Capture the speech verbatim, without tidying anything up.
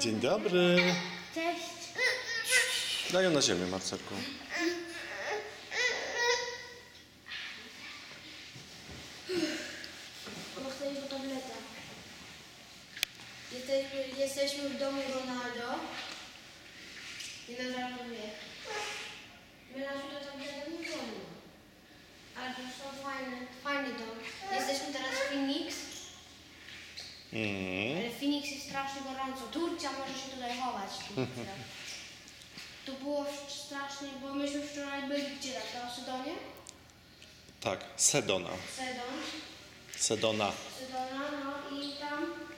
Dzień dobry. Cześć. Daj ją na ziemię, Marcelku. Chcę iść do tableta. Jesteśmy, jesteśmy w domu Ronaldo. Nie na żartuję. My na to tableta nie wolno. Ale to są fajny, fajny dom. Jesteśmy teraz w Phoenix. Mm. Ale w Phoenix jest strasznie gorąco. Turcja może się tutaj chować. Turcja. Tu było strasznie, bo myśmy wczoraj byli gdzie tam? W Sedonie? Tak, Sedona. Sedon. Sedona. Sedona, no i tam